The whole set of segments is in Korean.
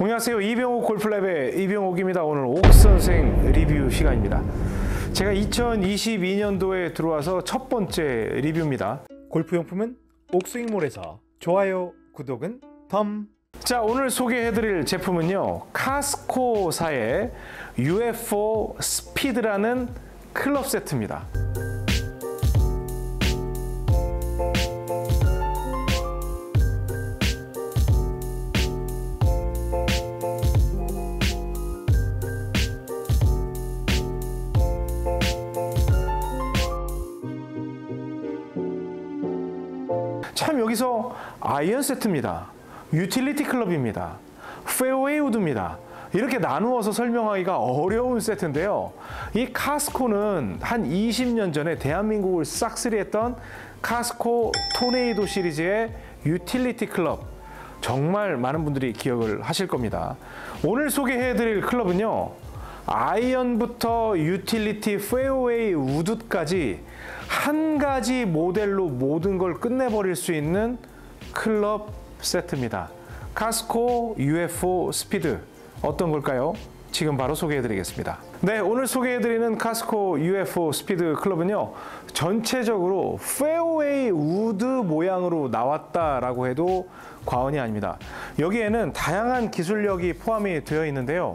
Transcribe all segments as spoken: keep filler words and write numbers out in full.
안녕하세요. 이병옥 골프랩의 이병옥입니다. 오늘 옥선생 리뷰 시간입니다. 제가 이천이십이 년도에 들어와서 첫 번째 리뷰입니다. 골프용품은 옥스윙몰에서 좋아요, 구독은 덤. 자, 오늘 소개해드릴 제품은요, 카스코사의 유에프오 스피드라는 클럽 세트입니다. 참, 여기서 아이언 세트입니다. 유틸리티 클럽입니다. 페어웨이 우드입니다. 이렇게 나누어서 설명하기가 어려운 세트인데요. 이 카스코는 한 이십 년 전에 대한민국을 싹쓸이했던 카스코 토네이도 시리즈의 유틸리티 클럽, 정말 많은 분들이 기억을 하실 겁니다. 오늘 소개해드릴 클럽은요, 아이언부터 유틸리티, 페어웨이 우드까지 한 가지 모델로 모든 걸 끝내버릴 수 있는 클럽 세트입니다. 카스코 유에프오 스피드, 어떤 걸까요? 지금 바로 소개해드리겠습니다. 네, 오늘 소개해드리는 카스코 유에프오 스피드 클럽은요, 전체적으로 페어웨이 우드 모양으로 나왔다라고 해도 과언이 아닙니다. 여기에는 다양한 기술력이 포함이 되어 있는데요.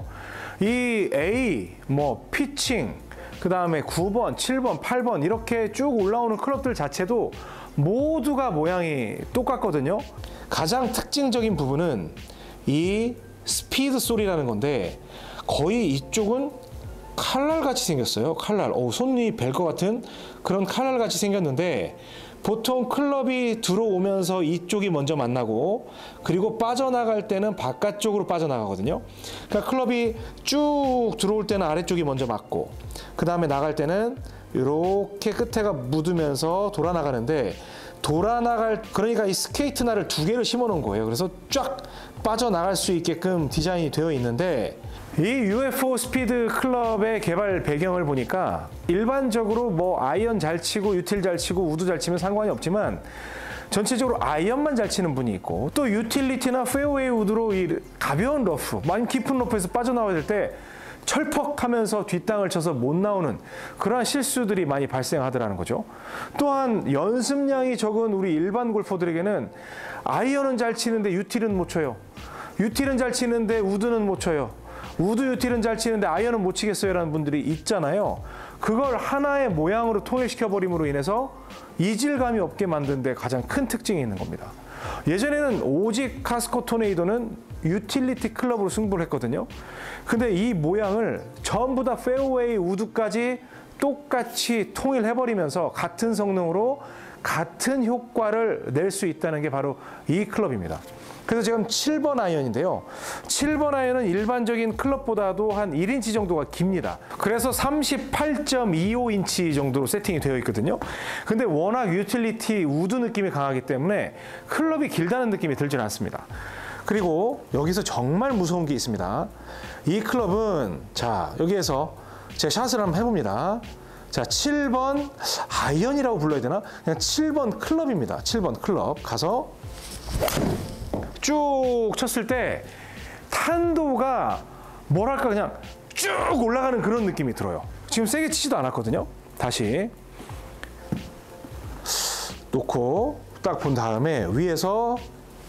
이 A, 뭐 피칭, 그 다음에 구 번, 칠 번, 팔 번 이렇게 쭉 올라오는 클럽들 자체도 모두가 모양이 똑같거든요. 가장 특징적인 부분은 이 스피드 솔이라는 건데, 거의 이쪽은 칼날같이 생겼어요. 칼날. 오, 손이 벨 것 같은 그런 칼날같이 생겼는데, 보통 클럽이 들어오면서 이쪽이 먼저 만나고, 그리고 빠져나갈 때는 바깥쪽으로 빠져나가거든요. 그러니까 클럽이 쭉 들어올 때는 아래쪽이 먼저 맞고, 그 다음에 나갈 때는 이렇게 끝에가 묻으면서 돌아 나가는데, 돌아 나갈, 그러니까 이 스케이트 날을 두 개를 심어 놓은 거예요. 그래서 쫙 빠져나갈 수 있게끔 디자인이 되어 있는데, 이 유에프오 스피드 클럽의 개발 배경을 보니까 일반적으로 뭐 아이언 잘 치고 유틸 잘 치고 우드 잘 치면 상관이 없지만, 전체적으로 아이언만 잘 치는 분이 있고, 또 유틸리티나 페어웨이 우드로 이 가벼운 러프, 많이 깊은 러프에서 빠져나와야 될 때 철퍽하면서 뒷땅을 쳐서 못 나오는 그러한 실수들이 많이 발생하더라는 거죠. 또한 연습량이 적은 우리 일반 골퍼들에게는 아이언은 잘 치는데 유틸은 못 쳐요. 유틸은 잘 치는데 우드는 못 쳐요. 우드 유틸은 잘 치는데 아이언은 못 치겠어요 라는 분들이 있잖아요. 그걸 하나의 모양으로 통일시켜 버림으로 인해서 이질감이 없게 만드는 데 가장 큰 특징이 있는 겁니다. 예전에는 오직 카스코 토네이도는 유틸리티 클럽으로 승부를 했거든요. 근데 이 모양을 전부 다 페어웨이 우드까지 똑같이 통일해버리면서 같은 성능으로 같은 효과를 낼 수 있다는 게 바로 이 클럽입니다. 그래서 지금 칠 번 아이언인데요. 칠 번 아이언은 일반적인 클럽보다도 한 일 인치 정도가 깁니다. 그래서 삼십팔 점 이오 인치 정도로 세팅이 되어 있거든요. 근데 워낙 유틸리티 우드 느낌이 강하기 때문에 클럽이 길다는 느낌이 들지는 않습니다. 그리고 여기서 정말 무서운 게 있습니다. 이 클럽은, 자, 여기에서 제가 샷을 한번 해봅니다. 자, 칠 번 아이언이라고 불러야 되나? 그냥 칠 번 클럽입니다. 칠 번 클럽 가서 쭉 쳤을 때 탄도가 뭐랄까 그냥 쭉 올라가는 그런 느낌이 들어요. 지금 세게 치지도 않았거든요. 다시 놓고 딱 본 다음에 위에서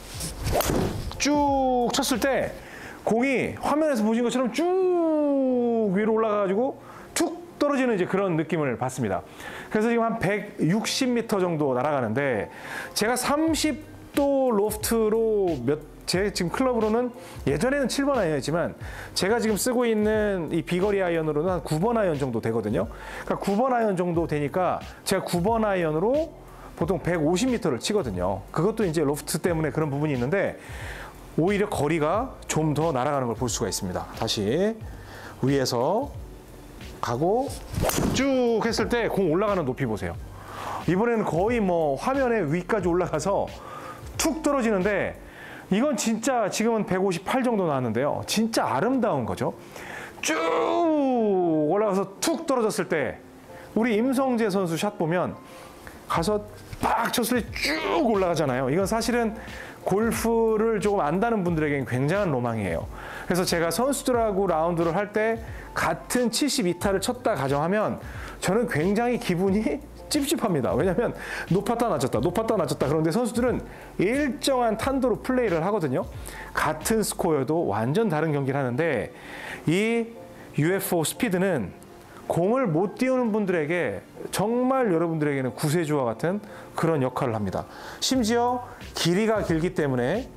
쭉 쳤을 때 공이 화면에서 보신 것처럼 쭉 위로 올라가가지고 툭 떨어지는 이제 그런 느낌을 받습니다. 그래서 지금 한 백육십 미터 정도 날아가는데, 제가 삼십 도 로프트로 몇, 제 지금 클럽으로는 예전에는 칠 번 아이언이었지만 제가 지금 쓰고 있는 이 비거리 아이언으로는 한 구 번 아이언 정도 되거든요. 그러니까 구 번 아이언 정도 되니까 제가 구 번 아이언으로 보통 백오십 미터를 치거든요. 그것도 이제 로프트 때문에 그런 부분이 있는데, 오히려 거리가 좀 더 날아가는 걸 볼 수가 있습니다. 다시 위에서 가고 쭉 했을 때 공 올라가는 높이 보세요. 이번에는 거의 뭐 화면의 위까지 올라가서 툭 떨어지는데, 이건 진짜 지금은 백오십팔 정도 나왔는데요. 진짜 아름다운 거죠. 쭉 올라가서 툭 떨어졌을 때 우리 임성재 선수 샷 보면 가서 빡 쳤을 때 쭉 올라가잖아요. 이건 사실은 골프를 조금 안다는 분들에게는 굉장한 로망이에요. 그래서 제가 선수들하고 라운드를 할 때 같은 칠십이 타를 쳤다 가정하면 저는 굉장히 기분이 찝찝합니다. 왜냐하면 높았다 낮았다 높았다 낮았다 그런데 선수들은 일정한 탄도로 플레이를 하거든요. 같은 스코어여도 완전 다른 경기를 하는데 이 유에프오 스피드는 공을 못 띄우는 분들에게 정말 여러분들에게는 구세주와 같은 그런 역할을 합니다. 심지어 길이가 길기 때문에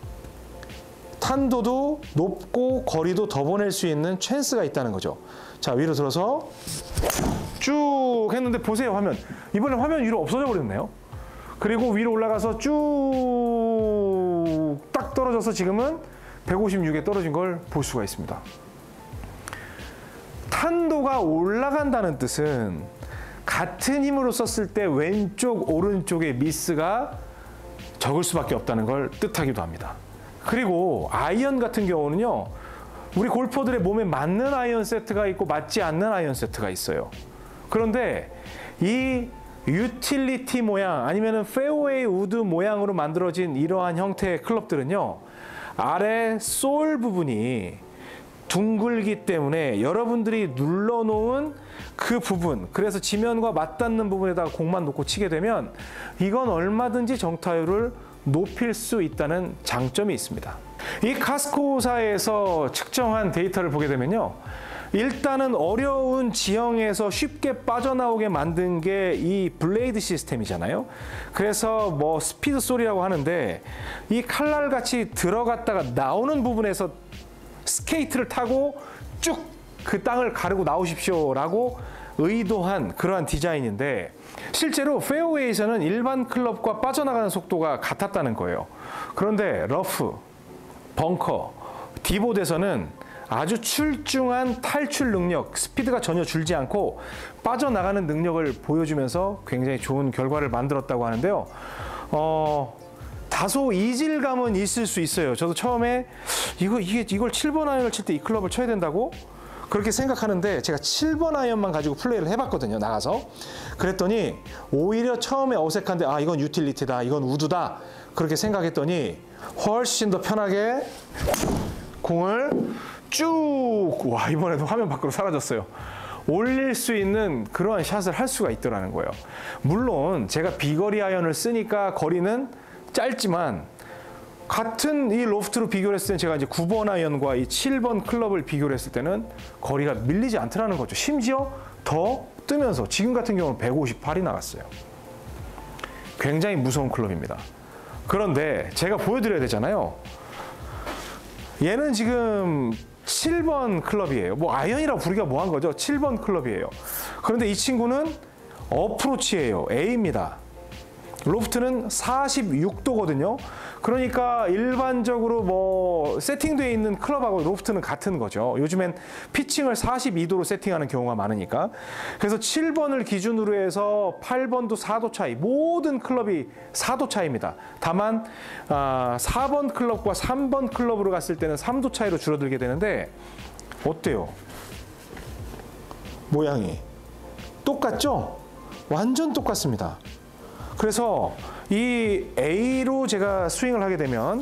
탄도도 높고 거리도 더 보낼 수 있는 찬스가 있다는 거죠. 자, 위로 들어서 쭉 했는데 보세요, 화면. 이번에 화면 위로 없어져 버렸네요. 그리고 위로 올라가서 쭉 딱 떨어져서 지금은 백오십육에 떨어진 걸 볼 수가 있습니다. 탄도가 올라간다는 뜻은 같은 힘으로 썼을 때 왼쪽, 오른쪽의 미스가 적을 수밖에 없다는 걸 뜻하기도 합니다. 그리고 아이언 같은 경우는요, 우리 골퍼들의 몸에 맞는 아이언 세트가 있고 맞지 않는 아이언 세트가 있어요. 그런데 이 유틸리티 모양 아니면 페어웨이 우드 모양으로 만들어진 이러한 형태의 클럽들은요, 아래 솔 부분이 둥글기 때문에 여러분들이 눌러놓은 그 부분, 그래서 지면과 맞닿는 부분에다가 공만 놓고 치게 되면 이건 얼마든지 정타율을 높일 수 있다는 장점이 있습니다. 이 카스코사에서 측정한 데이터를 보게 되면요, 일단은 어려운 지형에서 쉽게 빠져나오게 만든 게 이 블레이드 시스템이잖아요. 그래서 뭐 스피드 솔이라고 하는데 이 칼날같이 들어갔다가 나오는 부분에서 스케이트를 타고 쭉 그 땅을 가르고 나오십시오라고 의도한 그러한 디자인인데, 실제로 페어웨이에서는 일반 클럽과 빠져나가는 속도가 같았다는 거예요. 그런데 러프, 벙커, 디봇에서는 아주 출중한 탈출 능력, 스피드가 전혀 줄지 않고 빠져나가는 능력을 보여주면서 굉장히 좋은 결과를 만들었다고 하는데요. 어, 다소 이질감은 있을 수 있어요. 저도 처음에 이거, 이게, 이걸 칠 번 아이언을 칠 때 이 클럽을 쳐야 된다고? 그렇게 생각하는데 제가 칠 번 아이언만 가지고 플레이를 해봤거든요, 나가서. 그랬더니 오히려 처음에 어색한데 아, 이건 유틸리티다, 이건 우드다, 그렇게 생각했더니 훨씬 더 편하게 공을 쭉, 와, 이번에도 화면 밖으로 사라졌어요. 올릴 수 있는 그러한 샷을 할 수가 있더라는 거예요. 물론 제가 비거리 아이언을 쓰니까 거리는 짧지만 같은 이 로프트로 비교를 했을 때는 제가 이제 구 번 아이언과 이 칠 번 클럽을 비교를 했을 때는 거리가 밀리지 않더라는 거죠. 심지어 더 뜨면서 지금 같은 경우는 백오십팔이 나갔어요. 굉장히 무서운 클럽입니다. 그런데 제가 보여드려야 되잖아요. 얘는 지금 칠 번 클럽이에요. 뭐 아이언이라고 부르기가 뭐한 거죠. 칠 번 클럽이에요. 그런데 이 친구는 어프로치예요. A입니다. 로프트는 사십육 도거든요. 그러니까 일반적으로 뭐 세팅되어 있는 클럽하고 로프트는 같은 거죠. 요즘엔 피칭을 사십이 도로 세팅하는 경우가 많으니까. 그래서 칠 번을 기준으로 해서 팔 번도 사 도 차이, 모든 클럽이 사 도 차이입니다. 다만 아, 사 번 클럽과 삼 번 클럽으로 갔을 때는 삼 도 차이로 줄어들게 되는데 어때요? 모양이 똑같죠? 완전 똑같습니다. 그래서 이 A로 제가 스윙을 하게 되면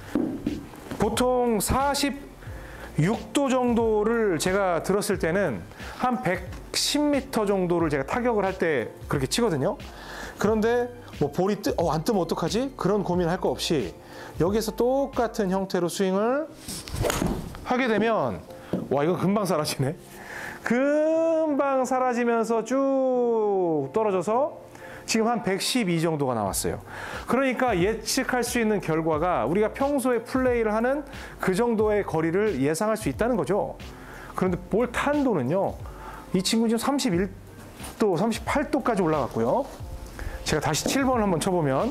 보통 사십육 도 정도를 제가 들었을 때는 한 백십 미터 정도를 제가 타격을 할 때 그렇게 치거든요. 그런데 뭐 볼이 뜨, 어, 안 뜨면 어떡하지? 그런 고민을 할 거 없이 여기에서 똑같은 형태로 스윙을 하게 되면 와, 이거 금방 사라지네. 금방 사라지면서 쭉 떨어져서 지금 한 백십이 정도가 나왔어요. 그러니까 예측할 수 있는 결과가 우리가 평소에 플레이를 하는 그 정도의 거리를 예상할 수 있다는 거죠. 그런데 볼 탄도는요, 이 친구 지금 삼십일 도, 삼십팔 도까지 올라갔고요. 제가 다시 칠 번을 한번 쳐보면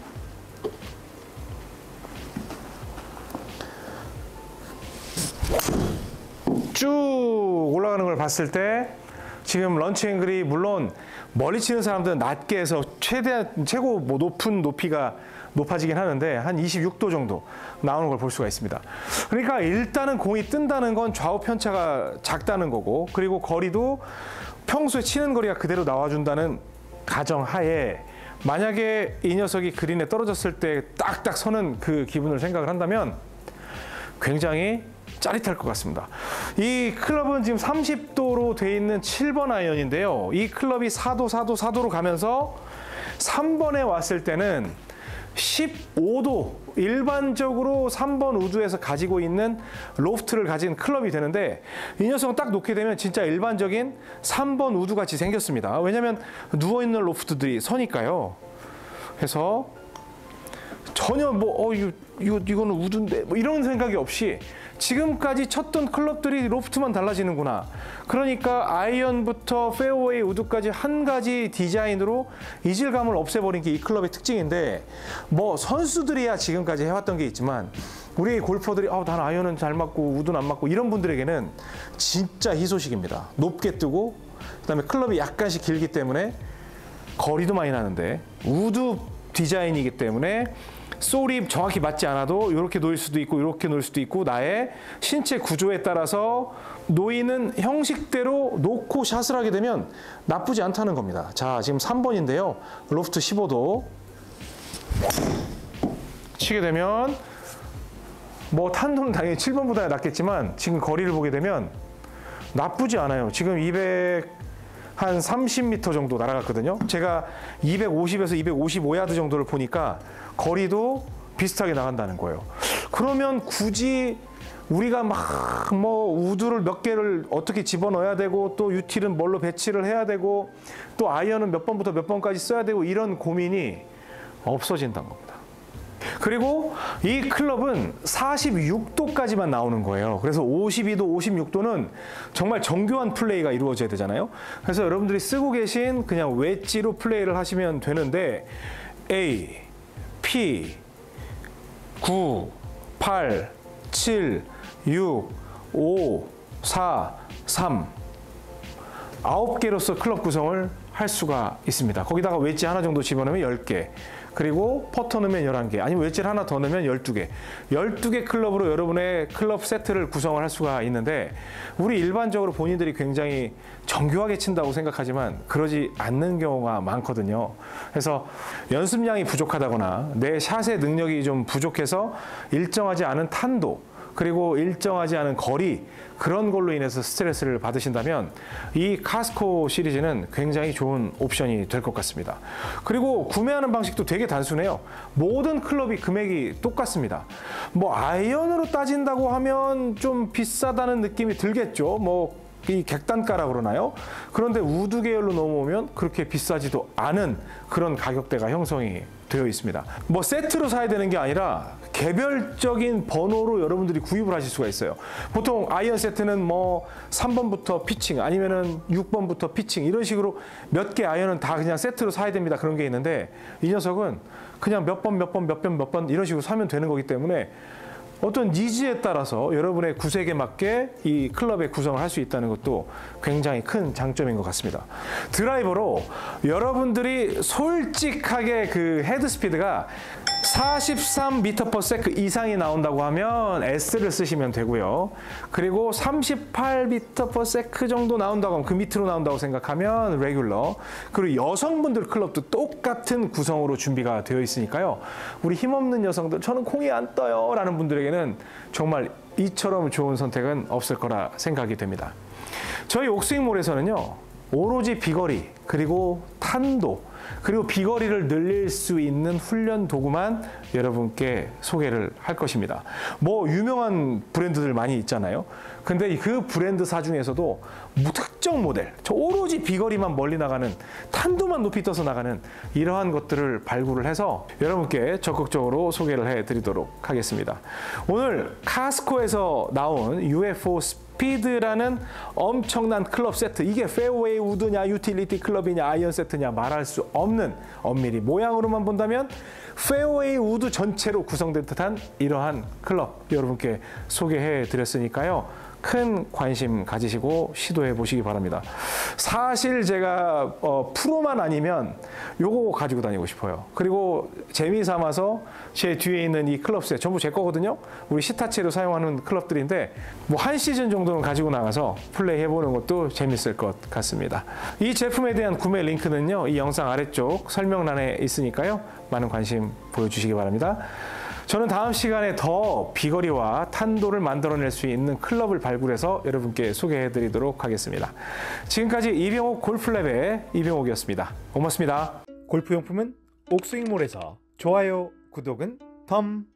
쭉 올라가는 걸 봤을 때 지금 런치 앵글이 물론 멀리 치는 사람들은 낮게 해서 최대한 최고 뭐 높은 높이가 높아지긴 하는데 한 이십육 도 정도 나오는 걸 볼 수가 있습니다. 그러니까 일단은 공이 뜬다는 건 좌우 편차가 작다는 거고, 그리고 거리도 평소에 치는 거리가 그대로 나와준다는 가정하에 만약에 이 녀석이 그린에 떨어졌을 때 딱딱 서는 그 기분을 생각을 한다면 굉장히 짜릿할 것 같습니다. 이 클럽은 지금 삼십 도로 돼 있는 칠 번 아이언인데요. 이 클럽이 사 도, 사 도, 사 도로 가면서 삼 번에 왔을 때는 십오 도, 일반적으로 삼 번 우드에서 가지고 있는 로프트를 가진 클럽이 되는데, 이 녀석은 딱 놓게 되면 진짜 일반적인 삼 번 우드 같이 생겼습니다. 왜냐하면 누워있는 로프트들이 서니까요. 그래서 전혀 뭐 어, 이거, 이거, 이거는 우드인데 뭐 이런 생각이 없이 지금까지 쳤던 클럽들이 로프트만 달라지는구나. 그러니까 아이언부터 페어웨이 우드까지 한 가지 디자인으로 이질감을 없애버린 게 이 클럽의 특징인데, 뭐 선수들이야 지금까지 해왔던 게 있지만 우리 골퍼들이 아, 난 아이언은 잘 맞고 우드는 안 맞고 이런 분들에게는 진짜 희소식입니다. 높게 뜨고 그다음에 클럽이 약간씩 길기 때문에 거리도 많이 나는데, 우드 디자인이기 때문에 솔이 정확히 맞지 않아도 이렇게 놓일 수도 있고 이렇게 놓일 수도 있고, 나의 신체 구조에 따라서 놓이는 형식대로 놓고 샷을 하게 되면 나쁘지 않다는 겁니다. 자, 지금 삼 번인데요. 로프트 십오 도 치게 되면 뭐 탄도는 당연히 칠 번보다 낫겠지만 지금 거리를 보게 되면 나쁘지 않아요. 지금 이백 한 삼십 미터 정도 날아갔거든요. 제가 이백오십에서 이백오십오 야드 정도를 보니까 거리도 비슷하게 나간다는 거예요. 그러면 굳이 우리가 막 뭐 우드를 몇 개를 어떻게 집어넣어야 되고, 또 유틸은 뭘로 배치를 해야 되고, 또 아이언은 몇 번부터 몇 번까지 써야 되고, 이런 고민이 없어진다는 겁니다. 그리고 이 클럽은 사십육 도까지만 나오는 거예요. 그래서 오십이 도, 오십육 도는 정말 정교한 플레이가 이루어져야 되잖아요. 그래서 여러분들이 쓰고 계신 그냥 웨지로 플레이를 하시면 되는데, A, P, 구, 팔, 칠, 육, 오, 사, 삼 아홉 개로서 클럽 구성을 할 수가 있습니다. 거기다가 웨지 하나 정도 집어넣으면 열 개, 그리고 퍼터 넣으면 열한 개, 아니면 웨지를 하나 더 넣으면 열두 개, 열두 개 클럽으로 여러분의 클럽 세트를 구성을 할 수가 있는데, 우리 일반적으로 본인들이 굉장히 정교하게 친다고 생각하지만 그러지 않는 경우가 많거든요. 그래서 연습량이 부족하다거나 내 샷의 능력이 좀 부족해서 일정하지 않은 탄도, 그리고 일정하지 않은 거리, 그런 걸로 인해서 스트레스를 받으신다면 이 카스코 시리즈는 굉장히 좋은 옵션이 될 것 같습니다. 그리고 구매하는 방식도 되게 단순해요. 모든 클럽이 금액이 똑같습니다. 뭐 아이언으로 따진다고 하면 좀 비싸다는 느낌이 들겠죠. 뭐 이 객단가라 그러나요? 그런데 우드 계열로 넘어오면 그렇게 비싸지도 않은 그런 가격대가 형성이 되어 있습니다. 뭐 세트로 사야 되는 게 아니라 개별적인 번호로 여러분들이 구입을 하실 수가 있어요. 보통 아이언 세트는 뭐 삼 번부터 피칭, 아니면은 육 번부터 피칭, 이런 식으로 몇 개 아이언은 다 그냥 세트로 사야 됩니다. 그런 게 있는데, 이 녀석은 그냥 몇 번, 몇 번, 몇 번, 몇 번 이런 식으로 사면 되는 거기 때문에 어떤 니즈에 따라서 여러분의 구색에 맞게 이 클럽의 구성을 할 수 있다는 것도 굉장히 큰 장점인 것 같습니다. 드라이버로 여러분들이 솔직하게 그 헤드 스피드가 사십삼 미터 퍼 세컨드 이상이 나온다고 하면 S를 쓰시면 되고요. 그리고 삼십팔 미터 퍼 세컨드 정도 나온다고 하면, 그 밑으로 나온다고 생각하면 레귤러. 그리고 여성분들 클럽도 똑같은 구성으로 준비가 되어 있으니까요. 우리 힘없는 여성들, 저는 공이 안 떠요 라는 분들에게는 정말 이처럼 좋은 선택은 없을 거라 생각이 됩니다. 저희 옥스윙몰에서는요, 오로지 비거리, 그리고 탄도, 그리고 비거리를 늘릴 수 있는 훈련 도구만 여러분께 소개를 할 것입니다. 뭐 유명한 브랜드들 많이 있잖아요. 근데 그 브랜드사 중에서도 특정 모델, 저 오로지 비거리만 멀리 나가는, 탄도만 높이 떠서 나가는 이러한 것들을 발굴을 해서 여러분께 적극적으로 소개를 해드리도록 하겠습니다. 오늘 카스코에서 나온 유에프오 스피드라는 엄청난 클럽 세트, 이게 페어웨이 우드냐 유틸리티 클럽이냐 아이언 세트냐 말할 수 없는, 엄밀히 모양으로만 본다면 페어웨이 우드 전체로 구성된 듯한 이러한 클럽 여러분께 소개해 드렸으니까요. 큰 관심 가지시고 시도해 보시기 바랍니다. 사실 제가 어, 프로만 아니면 요거 가지고 다니고 싶어요. 그리고 재미삼아서 제 뒤에 있는 이 클럽셋 전부 제 거거든요. 우리 시타치에도 사용하는 클럽들인데 뭐 한 시즌 정도는 가지고 나가서 플레이 해보는 것도 재밌을 것 같습니다. 이 제품에 대한 구매 링크는요, 이 영상 아래쪽 설명란에 있으니까요. 많은 관심 보여주시기 바랍니다. 저는 다음 시간에 더 비거리와 탄도를 만들어낼 수 있는 클럽을 발굴해서 여러분께 소개해드리도록 하겠습니다. 지금까지 이병옥 골프랩의 이병옥이었습니다. 고맙습니다. 골프용품은 옥스윙몰에서 좋아요, 구독은 덤.